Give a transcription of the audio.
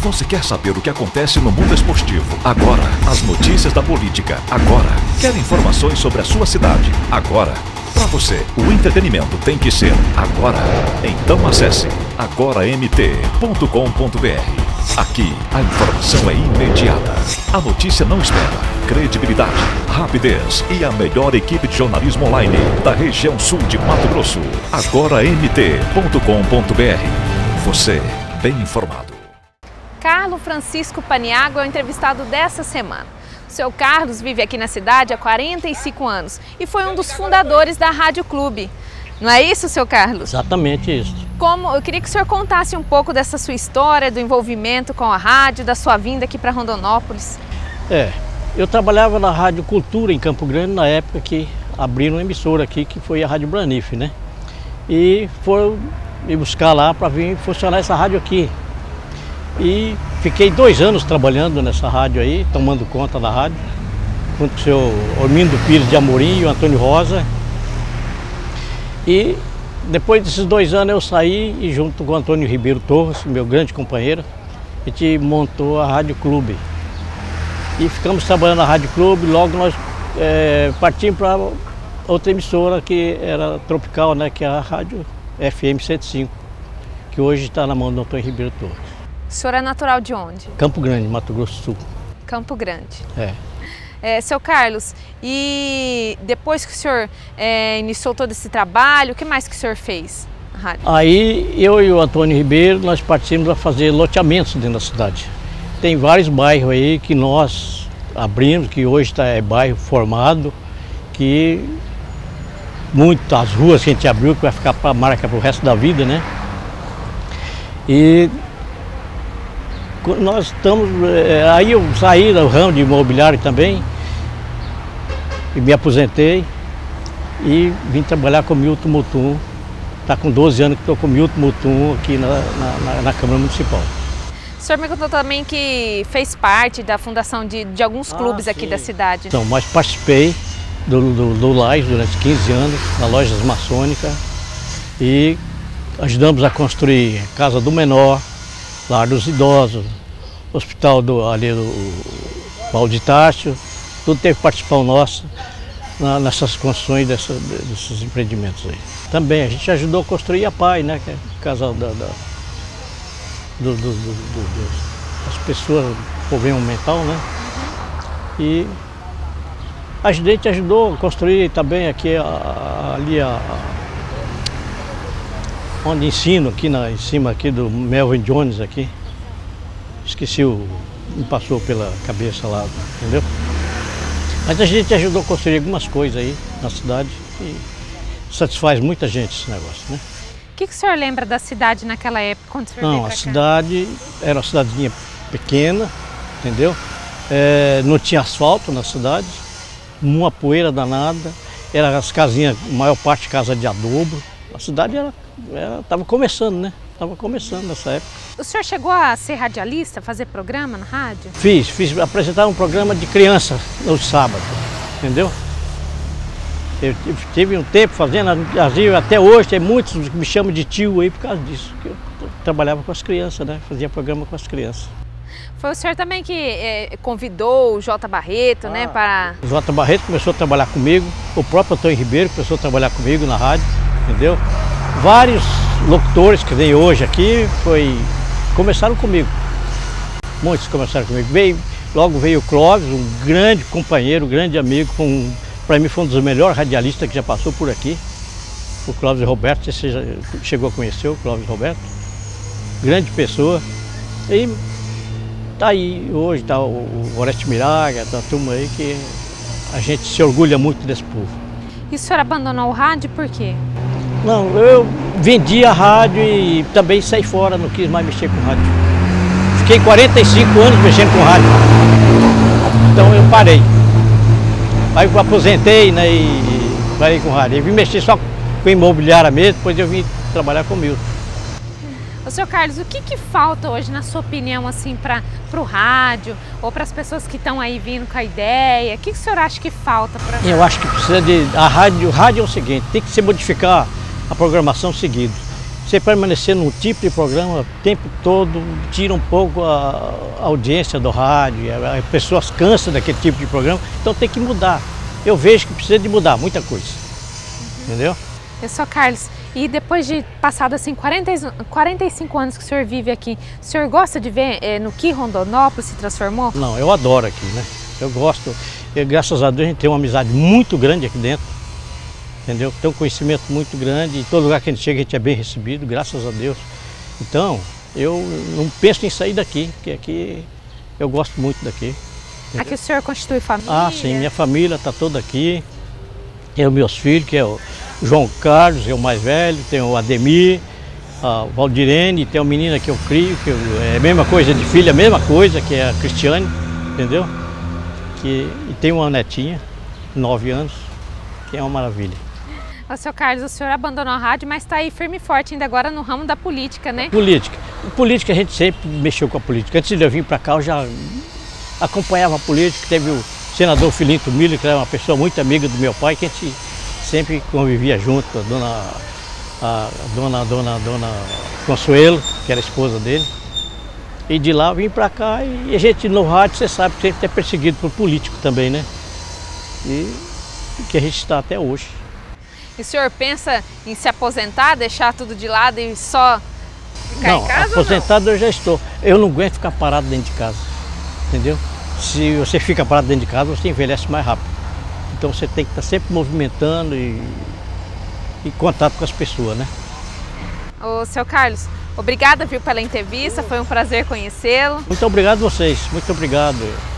Você quer saber o que acontece no mundo esportivo? Agora. As notícias da política? Agora. Quer informações sobre a sua cidade? Agora. Para você, o entretenimento tem que ser agora. Então acesse agoramt.com.br. Aqui, a informação é imediata. A notícia não espera. Credibilidade, rapidez e a melhor equipe de jornalismo online da região sul de Mato Grosso. agoramt.com.br. Você, bem informado. Carlos Francisco Paniagua é o entrevistado dessa semana. O seu Carlos vive aqui na cidade há 45 anos e foi um dos fundadores da Rádio Clube. Não é isso, seu Carlos? Exatamente isso. Eu queria que o senhor contasse um pouco dessa sua história, do envolvimento com a rádio, da sua vinda aqui para Rondonópolis. Eu trabalhava na Rádio Cultura em Campo Grande na época que abriram uma emissora aqui, que foi a Rádio Branif, né? E foram me buscar lá para vir funcionar essa rádio aqui. E fiquei 2 anos trabalhando nessa rádio aí, tomando conta da rádio, junto com o senhor Ormindo Pires de Amorim e o Antônio Rosa. E depois desses 2 anos eu saí e junto com o Antônio Ribeiro Torres, meu grande companheiro, a gente montou a Rádio Clube. E ficamos trabalhando na Rádio Clube, logo nós partimos para outra emissora que era tropical, né, que é a Rádio FM 105, que hoje está na mão do Antônio Ribeiro Torres. O senhor é natural de onde? Campo Grande, Mato Grosso do Sul. Campo Grande. É. Seu Carlos, e depois que o senhor iniciou todo esse trabalho, o que mais que o senhor fez na rádio? Aí eu e o Antônio Ribeiro, nós partimos a fazer loteamentos dentro da cidade. Tem vários bairros aí que nós abrimos, que hoje é bairro formado, que muitas ruas que a gente abriu, que vai ficar para marca para o resto da vida, né? E nós estamos, aí eu saí do ramo de imobiliário também, e me aposentei e vim trabalhar com o Milton Mutum. Está com 12 anos que estou com o Milton Mutum aqui na Câmara Municipal. O senhor me contou também que fez parte da fundação de alguns clubes aqui da cidade. Então, mas participei do LAIS durante 15 anos, na Lojas Maçônica, e ajudamos a construir Casa do Menor, Lar dos Idosos, Hospital do Paulo de Tarso, tudo teve participação nossa nessas construções desses empreendimentos aí. Também a gente ajudou a construir a PAI, né, que é a casa das pessoas com problema mental, né? E a gente ajudou a construir também aqui onde ensino, aqui em cima aqui do Melvin Jones aqui. Esqueci me passou pela cabeça lá, entendeu? Mas a gente ajudou a construir algumas coisas aí na cidade e satisfaz muita gente esse negócio, né? O que o senhor lembra da cidade naquela época, quando o senhor veio pra cá? A cidade era uma cidadezinha pequena, entendeu? Não tinha asfalto na cidade, uma poeira danada, eram as casinhas, a maior parte casa de adobo. A cidade estava começando, né? Estava começando nessa época. O senhor chegou a ser radialista, fazer programa na rádio? Fiz apresentar um programa de criança no sábado, entendeu? Eu tive um tempo fazendo, até hoje tem muitos que me chamam de tio aí por causa disso, que eu trabalhava com as crianças, né? Fazia programa com as crianças. Foi o senhor também que convidou o J. Barreto, né? Para... O J. Barreto começou a trabalhar comigo, o próprio Antônio Ribeiro começou a trabalhar comigo na rádio, entendeu? Vários locutores que vêm hoje aqui começaram comigo. Muitos começaram comigo. Logo veio o Clóvis, um grande companheiro, um grande amigo, para mim foi um dos melhores radialistas que já passou por aqui. O Clóvis Roberto, você já chegou a conhecer o Clóvis Roberto? Grande pessoa. E tá aí, hoje tá o Oreste Miraga, tá a turma aí que a gente se orgulha muito desse povo. E o senhor abandonou o rádio por quê? Não, eu vendi a rádio e também saí fora, não quis mais mexer com rádio. Fiquei 45 anos mexendo com rádio. Então eu parei. Aí eu aposentei, né, e parei com rádio. Eu vim mexer só com imobiliária mesmo, depois eu vim trabalhar com o Milton. Ô, senhor Carlos, o que falta hoje, na sua opinião, assim, para o rádio ou para as pessoas que estão aí vindo com a ideia? O que o senhor acha que falta para? Eu acho que precisa o rádio é o seguinte, tem que se modificar a programação seguida. Você permanecer num tipo de programa o tempo todo, tira um pouco a audiência do rádio, as pessoas cansam daquele tipo de programa, então tem que mudar. Eu vejo que precisa de mudar muita coisa, entendeu? Eu sou Carlos, e depois de passado assim 45 anos que o senhor vive aqui, o senhor gosta de ver no que Rondonópolis se transformou? Não, eu adoro aqui, né? Eu gosto, graças a Deus a gente tem uma amizade muito grande aqui dentro, entendeu? Tem um conhecimento muito grande, em todo lugar que a gente chega a gente é bem recebido, graças a Deus. Então, eu não penso em sair daqui, porque aqui eu gosto muito daqui. Entendeu? Aqui o senhor constitui família? Ah, sim, minha família está toda aqui. Tenho meus filhos, que é o João Carlos, é o mais velho, tem o Ademir, a Valdirene, tem uma menina que eu crio, que é a mesma coisa de filha, a mesma coisa, que é a Cristiane, entendeu? E tem uma netinha, 9 anos, que é uma maravilha. Ô, seu Carlos, o senhor abandonou a rádio, mas está aí firme e forte ainda agora no ramo da política, né? Política, a gente sempre mexeu com a política. Antes de eu vir para cá, eu já acompanhava a política. Teve o senador Filinto Miller, que era uma pessoa muito amiga do meu pai, que a gente sempre convivia junto, a dona Consuelo, que era a esposa dele. E de lá eu vim para cá e a gente no rádio, você sabe, sempre é perseguido por político também, né? E que a gente está até hoje. E o senhor pensa em se aposentar, deixar tudo de lado e só ficar em casa? Não, aposentado eu já estou. Eu não aguento ficar parado dentro de casa, entendeu? Se você fica parado dentro de casa, você envelhece mais rápido. Então você tem que estar sempre movimentando e em contato com as pessoas, né? Ô, seu Carlos, obrigada, viu, pela entrevista, foi um prazer conhecê-lo. Muito obrigado a vocês, muito obrigado.